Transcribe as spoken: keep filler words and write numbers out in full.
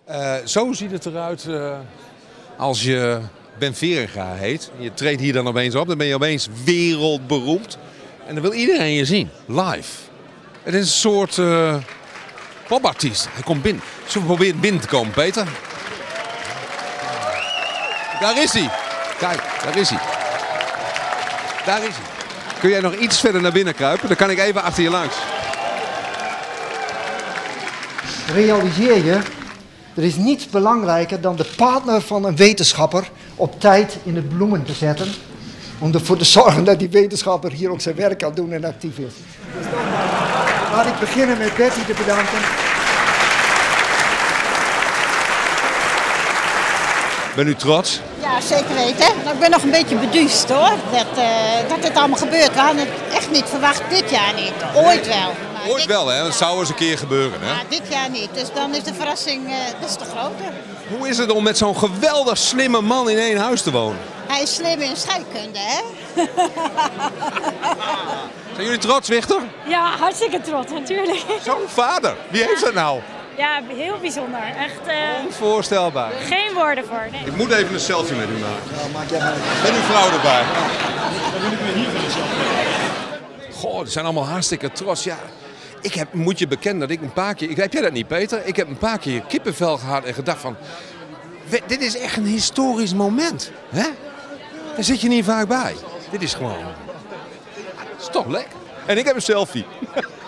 Uh, zo ziet het eruit uh, als je Ben Verenga heet. Je treedt hier dan opeens op, dan ben je opeens wereldberoemd. En dan wil iedereen je zien, live. Het is een soort uh, popartiest. Hij komt binnen. Zullen we proberen binnen te komen, Peter? Daar is hij. Kijk, daar is hij. Daar is hij. Kun jij nog iets verder naar binnen kruipen? Dan kan ik even achter je langs. Realiseer je, er is niets belangrijker dan de partner van een wetenschapper op tijd in het bloemen te zetten. Om ervoor te zorgen dat die wetenschapper hier ook zijn werk kan doen en actief is. Dus dan, uh, laat ik beginnen met Betty te bedanken. Ben u trots? Ja, zeker weten. Nou, ik ben nog een beetje beduust hoor, dat, uh, dat dit allemaal gebeurt. We hadden het echt niet verwacht, dit jaar niet. Ooit wel. Maar Ooit wel, hè? Dat zou eens een keer gebeuren, hè? Maar dit jaar niet, dus dan is de verrassing uh, dus te groter. Hoe is het om met zo'n geweldig slimme man in één huis te wonen? Hij is slim in scheikunde, hè? Zijn jullie trots, Wichter? Ja, hartstikke trots, natuurlijk. Zo'n vader, wie heeft dat nou? Ja, heel bijzonder. Echt uh, onvoorstelbaar. Geen woorden voor. Nee. Ik moet even een selfie met u maken. Ja, maak jij maar. Met uw vrouw erbij. Dan wil ik me hier van een selfie. Goh, die zijn allemaal hartstikke trots. Ja, ik heb, moet je bekennen dat ik een paar keer... Heb jij dat niet, Peter? Ik heb een paar keer kippenvel gehad en gedacht van... Dit is echt een historisch moment. Hè? Daar zit je niet vaak bij. Dit is gewoon... Het is toch lekker. En ik heb een selfie.